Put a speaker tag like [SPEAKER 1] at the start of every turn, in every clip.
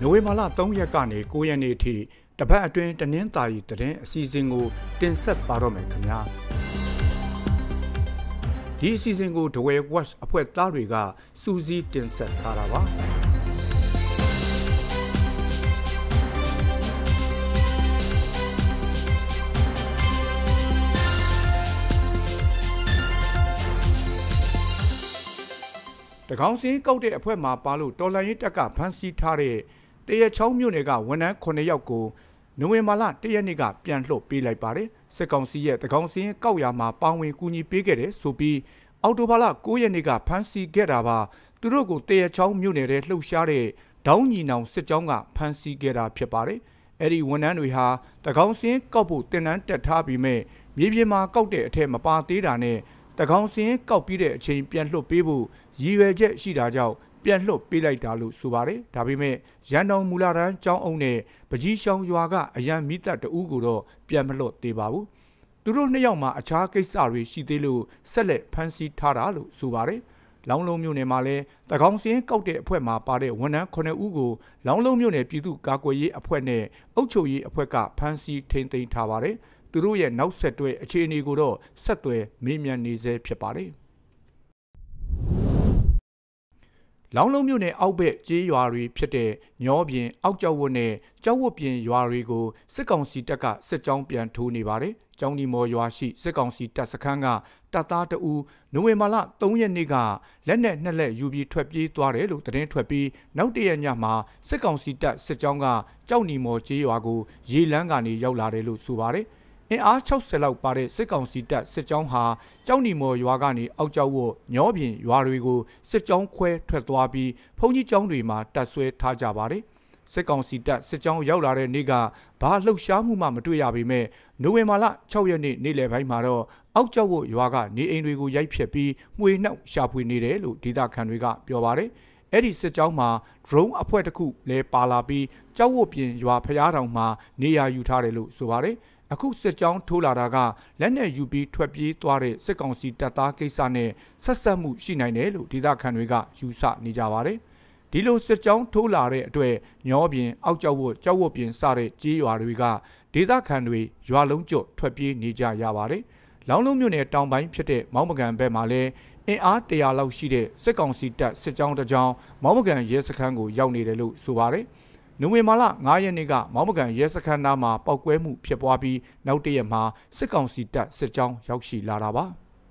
[SPEAKER 1] နိုဝင်ဘာလ3ရက်ကနေ9ရက်နေ့အထိတပတ်အတွင်းတနင်္သာရီသတင်းအစီအစဉ်ကိုတင်ဆက်ပါတော့မယ်ခင်ဗျာဒီအစီအစဉ်ကိုဒဝဲ Watch အဖွဲ့သားတွေကစူးစီးတင်ဆက်ထားတာပါတကောင်းစင်းကောက်တဲ့အဖွဲ့မှာပါလို့တော်လှန်ရေးတပ်ကဖမ်းဆီးထားတဲ့တရချောင်းမြို့နယ်ကဝန်ထမ်း9ယောက်ကိုနိုဝင်ဘာလ1ရက်နေ့ကပြန်လွှတ်ပေးလိုက်ပါတယ်စစ်ကောင်စီရဲ့တကောင်းစင်းကောက်ရမှာပါဝင်ကူညီပေးခဲ့တယ်ဆိုပြီးအော်တိုဘာလ9ရက်နေ့ကဖမ်းဆီးခဲ့တာပါသူတို့ကိုတရချောင်းမြို့နယ်ထဲလှုပ်ရှားတဲ့ဒေါင်းညီနောင်စစ်ကြောင်းကဖမ်းဆီးခဲ့တာဖြစ်ပါတယ်အဲ့ဒီဝန်ထမ်းတွေဟာတကောင်းစင်းကောက်ဖို့တင်နန်းတက်ထားပြီးမဲ့မြေပြင်မှာကောက်တဲ့အထက်မပါသေးတာနဲ့တကောင်းစင်းကောက်ပြီးတဲ့အချိန်ပြန်လွှတ်ပေးဖို့ရည်ရွယ်ချက်ရှိတာကြောင့်ပြန်လွှတ်ပေးလိုက်တာလို့ဆိုပါတယ်ဒါပေမဲ့ရန်တော်မူလာတန်းကျောင်းအုံနဲ့ပကြီးရှောင်းရွာကအရန်မိသက်တအူးကိုတော့ပြန်မလွှတ်သေးပါဘူးသူတို့နှစ်ယောက်မှာအခြားကိစ္စတွေရှိသေးလို့ဆက်လက်ဖမ်းဆီးထားတာလို့ဆိုပါတယ်လောင်းလုံးမြို့နယ်မှာလည်းတကောင်းစင်းကောက်တဲ့အဖွဲ့မှာပါတဲ့ဝန်ထမ်း9ဦးကိုလောင်းလုံးမြို့နယ်ပြည်သူ့ကာကွယ်ရေးအဖွဲ့နဲ့အုပ်ချုပ်ရေးအဖွဲ့ကဖမ်းဆီးထိန်းသိမ်းထားပါတယ်သူတို့ရဲ့နောက်ဆက်တွဲအခြေအနေကိုတော့ဆက်သွယ်မေးမြန်းနေဆဲဖြစ်ပါတယ်လောင်းလုံးမြို့နယ်အောက်ဘက်ကျေးရွာတွေဖြစ်တဲ့ညောပြင်အောက်ကျောက်ဝတ်နဲ့ကျောက်ဝတ်ပြင်ရွာတွေကိုစစ်ကောင်စီတပ်ကစစ်ကြောင်းပြန်ထိုးနေပါတယ်။ကျောင်းဒီမော်ရွာရှိစစ်ကောင်စီတပ်စခန်းကတပ်သားတအူနိုဝင်ဘာလ3ရက်နေ့ကလက်နက်2လက်ယူပြီးထွက်ပြေးသွားတယ်လို့သတင်းထွက်ပြီးနောက်တရက်ညမှာစစ်ကောင်စီတပ်စစ်ကြောင်းကကျောက်နီမော်ကျေးရွာကိုရေလန်းကနေရောက်လာတယ်လို့ဆိုပါတယ်။အင်အား60လောက်ပါတဲ့စစ်ကောင်စီတပ်စစ်ကြောင်းဟာကျောက်နီမော်ရွာကနေအောက်ကျောက်ဝတ်ညောပြင်ရွာတွေကိုစစ်ကြောင်းခွဲထွက်သွားပြီးဘုံကြီးကျောင်းတွေမှာတပ်ဆွဲထားကြပါတယ်စစ်ကောင်စီတပ်စစ်ကြောင်းရောက်လာတဲ့နေ့ကဘာလှုပ်ရှားမှုမှမတွေ့ရပေမဲ့နိုဝင်ဘာလ6ရက်နေ့နေ့လယ်ပိုင်းမှာတော့အောက်ကျောက်ဝတ်ရွာကနေအိမ်တွေကိုရိုက်ဖျက်ပြီးမှွေနှောက်ရှာဖွေနေတယ်လို့ဒေသခံတွေကပြောပါတယ်အဲ့ဒီစစ်ကြောင်းမှာ drone အဖွဲ့တစ်ခုလဲပါလာပြီးကျောက်ဝတ်ပြင်ရွာဖျားတောင်မှာနေရာယူထားတယ်လို့ဆိုပါတယ်အခုစစ်ကြောင်းထိုးလာတာကလက်နက်ယူပြီးထွက်ပြေးသွားတဲ့စစ်ကောင်စီတပ်သားကိစ္စနဲ့ဆက်ဆက်မှုရှိနိုင်တယ်လို့ဒေသခံတွေကယူဆနေကြပါတယ်ဒီလိုစစ်ကြောင်းထိုးလာတဲ့အတွက်ညောပြင်အောက်ကျောက်ဝတ်ပြင်စတဲ့ကြေးရွာတွေကဒေသခံတွေရွာလုံးကျွတ်ထွက်ပြေးနေကြရပါတယ်လောင်းလုံးမြို့နယ်တောင်ပိုင်းဖြစ်တဲ့မောင်းမကန်ဘက်မှာလည်းအင်အား100လောက်ရှိတဲ့စစ်ကောင်စီတပ်စစ်ကြောင်းတစ်ကြောင်းမောင်းမကန်ရဲစခန်းကိုရောက်နေတယ်လို့ဆိုပါတယ်နိုဝင်ဘာလ9ရက်နေ့ကမောင်းမကန်ရဲစခန်းသားမှာပောက်ကွဲမှုဖြစ်ပွားပြီးနောက်တရက်မှာစစ်ကောင်စီတပ်စစ်ကြောင်းရောက်ရှိလာတာပါ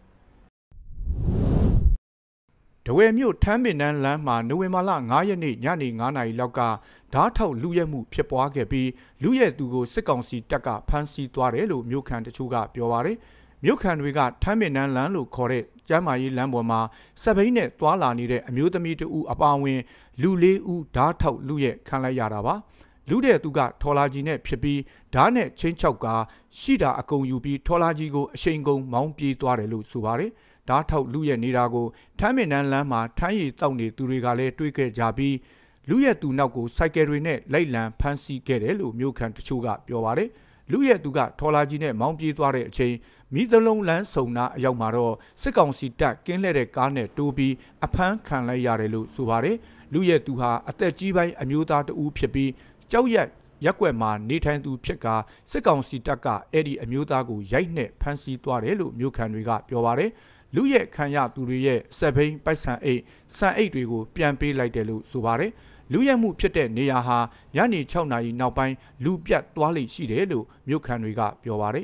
[SPEAKER 1] တဝဲမြို့ထမ်းပင်တန်းလမ်းမှာနိုဝင်ဘာလ9ရက်နေ့ညနေ9နာရီလောက်ကဓားထောက်လူရဲမှုဖြစ်ပွားခဲ့ပြီးလူရဲသူကိုစစ်ကောင်စီတပ်ကဖမ်းဆီးသွားတယ်လို့မြို့ခံတချို့ကပြောပါတယ်မြို့ခံတွေကထမ်းပင်တန်းလမ်းလို့ခေါ်တဲ့ကျမ်းမာရေးလမ်းပေါ်မှာစက်ဘိန်းနဲ့တွာလာနေတဲ့အမျိုးသမီးတဦးအပါအဝင်လူ4ဦးဓားထောက်လူရဲခံလိုက်ရတာပါလူတဲ့သူကထော်လာကြီးနဲ့ဖြစ်ပြီးဓားနဲ့ချင်းချောက်ကရှိတာအကုန်ယူပြီးထော်လာကြီးကိုအရှိန်ကုန်မောင်းပြေးသွားတယ်လို့ဆိုပါတယ်ဓားထောက်လူရဲနေတာကိုထမ်းပင်တန်းလမ်းမှာထမ်းရည်တောက်နေသူတွေကလည်းတွေးခဲ့ကြပြီးလူရဲသူနောက်ကိုစိုက်ကယ်တွေနဲ့လိုက်လံဖမ်းဆီးခဲ့တယ်လို့မြို့ခံတချို့ကပြောပါတယ်လူရဲသူကထော်လာကြီးနဲ့မောင်းပြေးသွားတဲ့အချိန်မိသလုံးလမ်းစုံနာအရောက်မှာတော့စစ်ကောင်စီတပ်ကင်းလှည့်တဲ့ကားနဲ့တိုးပြီးအဖမ်းခံလိုက်ရတယ်လို့ဆိုပါတယ်လူရဲသူဟာအသက်ကြီးပိုင်းအမျိုးသားတဦးဖြစ်ပြီးကြောက်ရက်ကွက်မှာနေထိုင်သူဖြစ်ကစစ်ကောင်စီတပ်ကအဲ့ဒီအမျိုးသားကိုရိုက်နှက်ဖမ်းဆီးသွားတယ်လို့မြို့ခံတွေကပြောပါတယ်လူရဲခံရသူတွေရဲ့စက်ဘိန်းပိုက်ဆံအိတ်စံအိတ်တွေကိုပြန်ပေးလိုက်တယ်လို့ဆိုပါတယ်လူရဲမှုဖြစ်တဲ့နေရာဟာညနေ6နာရီနောက်ပိုင်းလူပြတ်သွားလိမ့်ရှိတယ်လို့မြို့ခံတွေကပြောပါတယ်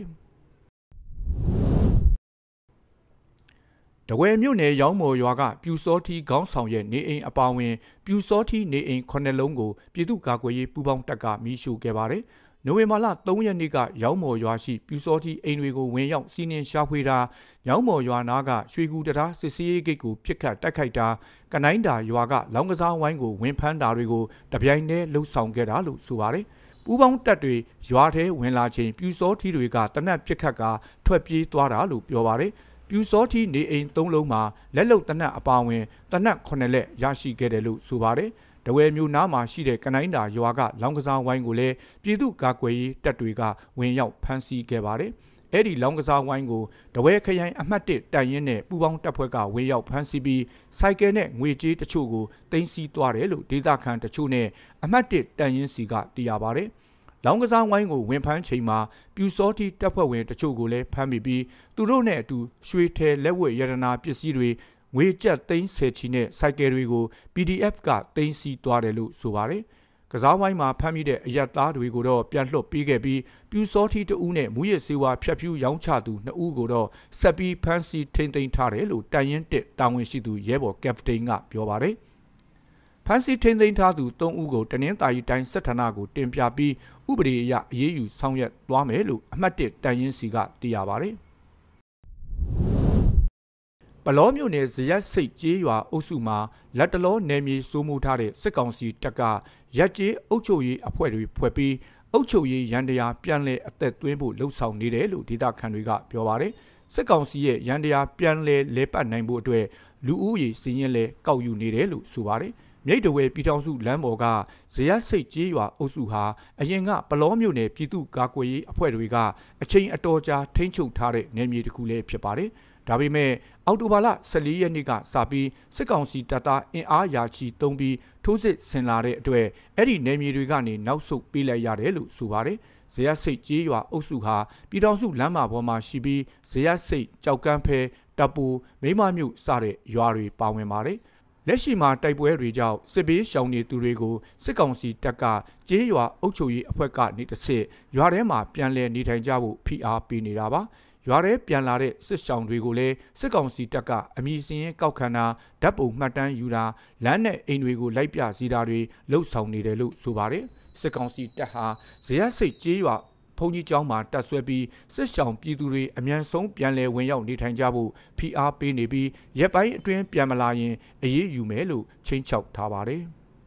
[SPEAKER 1] တဝဲမြို့နယ်ရောင်းမော်ရွာကပြူစောထီခေါင်းဆောင်ရဲ့နေအိမ်အပါဝင်ပြူစောထီနေအိမ်9လုံးကိုပြည်သူ့ကာကွယ်ရေးပူးပေါင်းတပ်ကမီးရှို့ခဲ့ပါတယ်နိုဝင်ဘာလ3ရက်နေ့ကရောင်းမော်ရွာရှိပြူစောထီအိမ်တွေကိုဝင်ရောက်စီးနင်းရှာဖွေတာရောင်းမော်ရွာနာကရွှေကူတရာစစ်စေးဂိတ်ကိုပြစ်ခတ်တိုက်ခိုက်တာကနိုင်းတာရွာကလောင်းကစားဝိုင်းကိုဝင်ဖမ်းတာတွေကိုတပြိုင်တည်းလှုပ်ဆောင်ခဲ့တာလို့ဆိုပါတယ်ပူပေါင်းတပ်တွေရွာထဲဝင်လာချိန်ပြူစောထီတွေကတနက်ပြစ်ခတ်ကထွက်ပြေးသွားတာလို့ပြောပါတယ်ပြူစောထီနေအိမ်3လုံးမှာလက်လုံတနက်အပါဝင်တနက်9လက်ရရှိခဲ့တယ်လို့ဆိုပါတယ်တဝဲမျိုးနားမှာရှိတဲ့ကနိုင်းတာရွာကလောင်းကစားဝိုင်းကိုလည်းပြည်သူ့ကာကွယ်ရေးတပ်တွေကဝင်ရောက်ဖမ်းဆီးခဲ့ပါတယ်အဲ့ဒီလောင်းကစားဝိုင်းကိုတဝဲခရိုင်အမှတ်1တိုင်ရင်နဲ့ပူပေါင်းတပ်ဖွဲ့ကဝင်ရောက်ဖမ်းဆီးပြီးစိုက်ကယ်နဲ့ငွေကြေးတချို့ကိုတင်စီသွားတယ်လို့ဒေသခံတချို့နဲ့အမှတ်1တိုင်ရင်စီကသိရပါတယ်။လောင်းကစားဝိုင်းကိုဝင်ဖမ်းချိန်မှာပြူစောတိတပ်ဖွဲ့ဝင်တချို့ကိုလည်းဖမ်းမိပြီးသူတို့နဲ့အတူရွှေထည်လက်ဝတ်ရတနာပစ္စည်းတွေငွေကျပ်သိန်း10ချီနဲ့စိုက်ကယ်တွေကို PDF ကတင်စီသွားတယ်လို့ဆိုပါတယ်။ကစားဝိုင်းမှာဖမ်းမိတဲ့အရက်သားတွေကိုတော့ပြန်လွှတ်ပေးခဲ့ပြီးပြူစောတိတဦးနဲ့မူရစ်စေဝါဖြတ်ဖြူးရောင်းချသူ2ဦးကိုတော့ဆက်ပြီးဖမ်းဆီးထိန်းသိမ်းထားတယ်လို့တိုင်ရင်1တာဝန်ရှိသူရဲဘော်ကက်ပတိန်ကပြောပါတယ်။ဖမ်းဆီးထိန်းသိမ်းထားသူ3ဦးကိုတနင်္သာရီတိုင်းစစ်ဌာနကိုတင်ပြပြီးဥပဒေအရအရေးယူဆောင်ရွက်သွားမယ်လို့အမှတ်1တိုင်ရင်စီကသိရပါတယ်။ပလောမြို့နယ်ဇရက်စိတ်ကျေးရွာအုပ်စုမှာလက်တလောနယ်မြေစိုးမိုးထားတဲ့စစ်ကောင်စီတပ်ကရက်ကျေးအုပ်ချုပ်ရေးအဖွဲ့တွေဖွဲ့ပြီးအုပ်ချုပ်ရေးရန်တရားပြန်လည်အသက်သွင်းဖို့လှုံ့ဆော်နေတယ်လို့ဒေသခံတွေကပြောပါတယ်။စစ်ကောင်စီရဲ့ရန်တရားပြန်လည်လဲပတ်နိုင်ဖို့အတွက်လူဦးရေစီးရင်လဲကောက်ယူနေတယ်လို့ဆိုပါတယ်။မြိတ်တဝဲပြည်ထောင်စုလမ်းပေါ်ကဇရက်စိတ်ကျေးရွာအုပ်စုဟာအရင်ကပလောမြို့နယ်ပြည်သူ့ကာကွယ်ရေးအဖွဲ့တွေကအချိန်အတော်ကြာထိန်းချုပ်ထားတဲ့နယ်မြေတစ်ခုလည်းဖြစ်ပါတယ်။ဒါပေမဲ့အောက်တိုဘာလ14ရက်နေ့ကစပြီးစစ်ကောင်စီတပ်သားအင်အားရာချီသုံးပြီးထိုးစစ်ဆင်လာတဲ့အတွက်အဲ့ဒီနယ်မြေတွေကနေနောက်ဆုတ်ပေးလိုက်ရတယ်လို့ဆိုပါတယ်။ဇရက်စိတ်ကျေးရွာအုပ်စုဟာပြည်ထောင်စုလမ်းမပေါ်မှာရှိပြီးဇရက်စိတ်ကြောက်ကန်းဖဲတပ်ပူမိမမြို့စတဲ့ရွာတွေပါဝင်ပါတယ်။လက်ရှိမှာတိုက်ပွဲတွေကြောင့်စစ်ဘေးရှောင်နေသူတွေကိုစစ်ကောင်စီတပ်ကကျေးရွာအုပ်ချုပ်ရေးအဖွဲ့ကနေတစ်ဆင့်ရွာထဲမှာပြန်လည်နေထိုင်ကြဖို့ဖိအားပေးနေတာပါ။ရွာထဲပြန်လာတဲ့စစ်ရှောင်တွေကိုလည်းစစ်ကောင်စီတပ်ကအမည်စင်းကောက်ခံတာဓာတ်ပုံမှတ်တမ်းယူတာလမ်းနဲ့အိမ်တွေကိုလိုက်ပြစီတာတွေလှုပ်ဆောင်နေတယ်လို့ဆိုပါတယ်စစ်ကောင်စီတပ်ဟာဇရက်စိတ်ကျေးရွာဘုံကြီးကျောင်းမှာတပ်ဆွဲပြီးစစ်ရှောင်ပြည်သူတွေအမြန်ဆုံးပြန်လည်ဝင်ရောက်နေထိုင်ကြဖို့ဖိအားပေးနေပြီးရက်ပိုင်းအတွင်းပြန်မလာရင်အရေးယူမယ်လို့ချိန်ချောက်ထားပါတယ်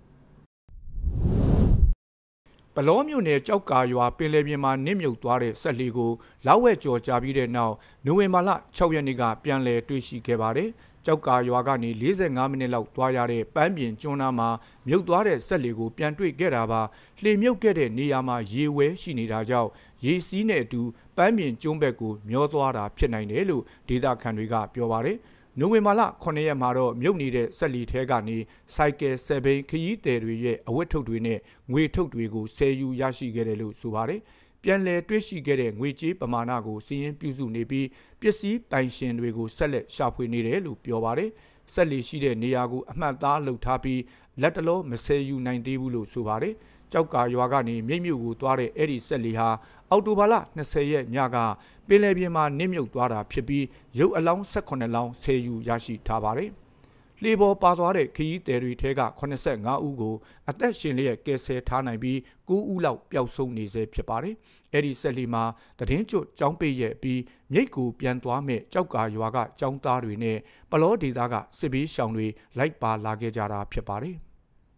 [SPEAKER 1] ပလောမြို့နယ်ကြောက်ကာရွာပင်လယ်ပြင်မှာနစ်မြုပ်သွားတဲ့ဆက်လီကိုလောက်ဝဲကြော်ကြပြီးတဲ့နောက်နိုဝင်ဘာလ6ရက်နေ့ကပြန်လည်တွေ့ရှိခဲ့ပါတယ်။ကြောက်ကာရွာကနေ45မိနစ်လောက်သွားရတဲ့ပန်းပြင်ကျွန်းနာမှာမြုပ်သွားတဲ့ဆက်လီကိုပြန်တွေ့ခဲ့တာပါ။လှေမြုပ်ခဲ့တဲ့နေရာမှာရေဝဲရှိနေတာကြောင့်ရေစီးနဲ့အတူပန်းပြင်ကျွန်းဘက်ကိုမျောသွားတာဖြစ်နိုင်တယ်လို့ဒေသခံတွေကပြောပါတယ်။နိုဝင်ဘာလ9ရက်မှာတော့မြုပ်နေတဲ့ဆက်လီထဲကနေစိုက်ကယ်7ဘိန်းခရီးသည်တွေရဲ့အဝတ်ထုတ်တွေနဲ့ငွေထုတ်တွေကိုဆယ်ယူရရှိခဲ့တယ်လို့ဆိုပါတယ်။ပြန်လည်တွေ့ရှိခဲ့တဲ့ငွေကြေးပမာဏကိုစီးရင်ပြုစုနေပြီးပစ္စည်းပိုင်ရှင်တွေကိုဆက်လက်ရှာဖွေနေတယ်လို့ပြောပါတယ်။ဆက်လီရှိတဲ့နေရာကိုအမှတ်သားလုပ်ထားပြီးလက်တလုံးမဆယ်ယူနိုင်သေးဘူးလို့ဆိုပါတယ်။ကြောက်ကာရွာကနေမြိတ်မြို့ကိုသွားတဲ့အဲ့ဒီဆက်လီဟာအောက်တိုဘာလ20ရက်ညကပင်လယ်ပြင်မှာနစ်မြုပ်သွားတာဖြစ်ပြီးရုပ်အလောင်း18လောင်းဆယ်ယူရရှိထားပါတယ်။လေပေါ်ပါသွားတဲ့ခရီးသည်တွေထဲက85ဦးကိုအသက်ရှင်လျက်ကယ်ဆယ်ထားနိုင်ပြီး9ဦးလောက်ပျောက်ဆုံးနေဆဲဖြစ်ပါတယ်။အဲ့ဒီဆက်လီမှာတည်င်းကျွတ်ចောင်းပိတ်ရဲ့ပြီးမြိတ်ကိုပြန်သွားမဲ့ကြောက်ကာရွာကចောင်းသားတွေနဲ့ပလောဒေသကစစ်ဘေးရှောင်တွေလိုက်ပါလာခဲ့ကြတာဖြစ်ပါတယ်။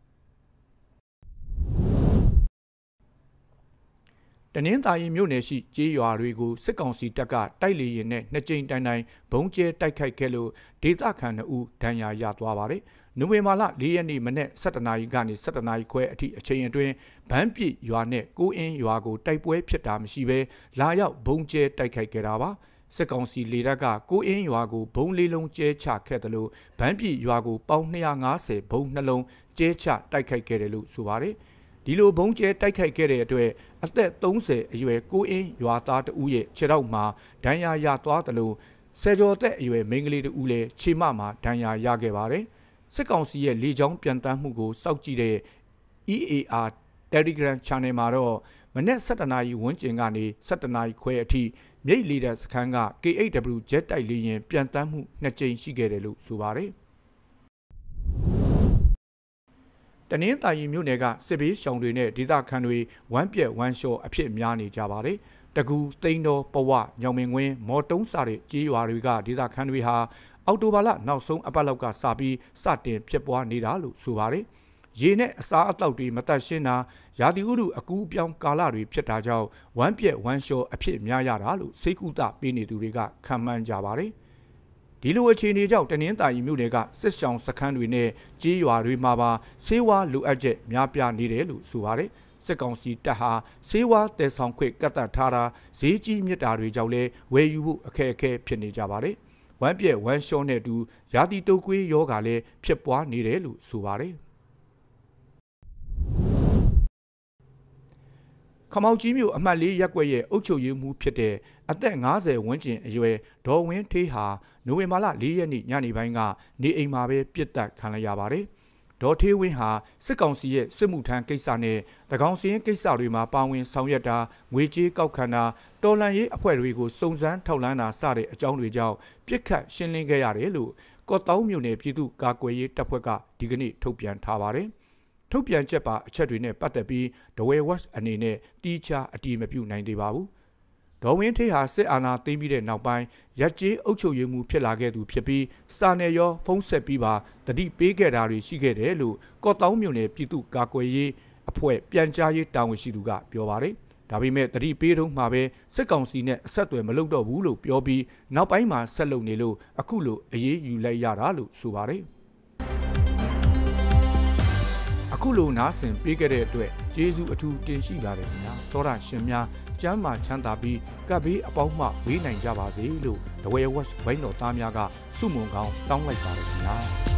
[SPEAKER 1] တနင်္သာရီမြို့နယ်ရှိကျေးရွာတွေကိုစစ်ကောင်စီတပ်ကတိုက်လေရင်နဲ့နှစ်ကြိမ်တိုင်ဘုံကျဲတိုက်ခိုက်ခဲ့လို့ဒေသခံ2ဦးဒဏ်ရာရသွားပါတယ်။နိုဝင်ဘာလ4ရက်နေ့မနေ့17နာရီကနေ17နာရီခွဲအထိအချိန်အတွင်းဗန်းပြည့်ရွာနဲ့ကိုအင်းရွာကိုတိုက်ပွဲဖြစ်တာမရှိဘဲလာရောက်ဘုံကျဲတိုက်ခိုက်ခဲ့တာပါ။စစ်ကောင်စီလေတပ်ကကိုအင်းရွာကိုဘုံလေးလုံးကျဲချခဲ့တယ်လို့ဗန်းပြည့်ရွာကိုပေါင်း250ဘုံနှလုံးကျဲချတိုက်ခိုက်ခဲ့တယ်လို့ဆိုပါတယ်။ဒီလိုဘုံကျဲတိုက်ခိုက်ခဲ့တဲ့အတွက်အသက်30အရွယ်ကိုအင်းရွာသားတဦးရဲ့ခြေထောက်မှာဒဏ်ရာရသွားတယ်လို့ဆယ်ကျော်သက်အရွယ်မိန်းကလေးတဦးလည်းခြေမမှာဒဏ်ရာရခဲ့ပါတယ်။စစ်ကောင်စီရဲ့လေကြောင်းပြန်တမ်းမှုကိုစောင့်ကြည့်တဲ့ EAR Telegram Channel မှာတော့မနေ့17နာရီဝန်းကျင်ကနေ17နာရီခွဲအထိမြိတ်လေတပ်စခန်းက KHW ဂျက်တိုက်လေယာဉ်ပြန်တမ်းမှု2ကြိမ်ရှိခဲ့တယ်လို့ဆိုပါတယ်။တနင်္သာရီမြို့နယ်ကစစ်ဘေးရှောင်တွေနဲ့ဒေသခံတွေဝမ်းပြက်ဝမ်းလျှောအဖြစ်များနေကြပါတယ်။တကူသိန်းတော်ပဝညောင်မင်းဝင်းမော်တုံးစာတဲ့ကြေးရွာတွေကဒေသခံတွေဟာအောက်တိုဘာလနောက်ဆုံးအပတ်လောက်ကစပြီးစတင်ဖြစ်ပွားနေတာလို့ဆိုပါတယ်။ရေနဲ့အစားအသောက်တွေမတတ်ရှင်းတာရာသီဥတုအကူးပြောင်းကာလတွေဖြစ်တာကြောင့်ဝမ်းပြက်ဝမ်းလျှောအဖြစ်များရတာလို့စိတ်ကူးတပေးနေသူတွေကခံမှန်းကြပါတယ်။ဒီလိုအခြေအနေကြောင့်တနင်္သာရီမြို့နယ်ကစစ်ရှောင်စခန်းတွေနဲ့ကြေးရွာတွေမှာပါဆေးဝါးလိုအပ်ချက်များပြားနေတယ်လို့ဆိုပါတယ်စစ်ကောင်စီတပ်ဟာဆေးဝါးတည်ဆောင်ခွင့်ကတ်သက်ထားတာဈေးကြီးမြစ်တာတွေကြောင့်လည်းဝယ်ယူဖို့အခက်အခဲဖြစ်နေကြပါတယ်ဝမ်းပြက်ဝမ်းလျှောနဲ့အတူရာသီတုပ်ကွေးရောဂါလည်းဖြစ်ပွားနေတယ်လို့ဆိုပါတယ်ခမောက်ကြီးမြို့အမှတ်၄ရပ်ကွက်ရဲ့အုပ်ချုပ်ရေးမှူးဖြစ်တဲ့အသက်50ဝန်းကျင်အရွယ်ဒေါ်ဝင်းထေးဟာနိုဝင်ဘာလ4ရက်နေ့ညနေပိုင်းကနေအိမ်မှာပဲပြစ်ဒဏ်ခံလိုက်ရပါတယ်ဒေါ်ထေးဝင်းဟာစစ်ကောင်စီရဲ့စစ်မှုထမ်းကိစ္စနဲ့တကောင်စီရင်ကိစ္စတွေမှာပါဝင်ဆောင်ရွက်တာငွေကြေးကောက်ခံတာတော်လှန်ရေးအဖွဲ့တွေကိုစုံစမ်းထောက်လှမ်းတာစတဲ့အကြောင်းတွေကြောင့်ပြစ်ခတ်ရှင်းလင်းခဲ့ရတယ်လို့ကော့တောင်းမြို့နယ်ပြည်သူ့ကာကွယ်ရေးတပ်ဖွဲ့ကဒီကနေ့ထုတ်ပြန်ထားပါတယ်ထုတ်ပြန်ချက်ပါအချက်တွေနဲ့ပတ်သက်ပြီးဒဝဲဝက်အနေနဲ့တီးခြားအတည်မပြုနိုင်သေးပါဘူးဒေါ်ဝင်းထေးဟာစစ်အာဏာသိမ်းပြီးတဲ့နောက်ပိုင်းရက်ကျေးအုပ်ချုပ်ရေးမှူးဖြစ်လာခဲ့သူဖြစ်ပြီးစာနယ်ရောဖုံးဆက်ပြီးပါတတိပေးခဲ့တာတွေရှိခဲ့တယ်လို့ကော့တောင်းမြို့နယ်ပြည်သူ့ကာကွယ်ရေးအဖွဲ့ပြန်ကြားရေးတာဝန်ရှိသူကပြောပါတယ်ဒါပေမဲ့တတိပေးတုန်းမှာပဲစစ်ကောင်စီနဲ့အဆက်အသွယ်မလုပ်တော့ဘူးလို့ပြောပြီးနောက်ပိုင်းမှာဆက်လုပ်နေလို့အခုလိုအေးအေးယူလိုက်ရတာလို့ဆိုပါတယ်အခုလိုနားဆင်ပေးခဲ့တဲ့အတွက်ကျေးဇူးအထူးတင်ရှိပါတယ်ခင်ဗျာသောတာရှင်များကျမ်းမာချမ်းသာပြီးကပ်ဘေးအပေါင်းမှဝေးနိုင်ကြပါစေလို့ဒဝဲဝက်ဝိုင်းတော်သားများကဆုမွန်ကောင်းတောင်းလိုက်ပါတယ်ခင်ဗျာ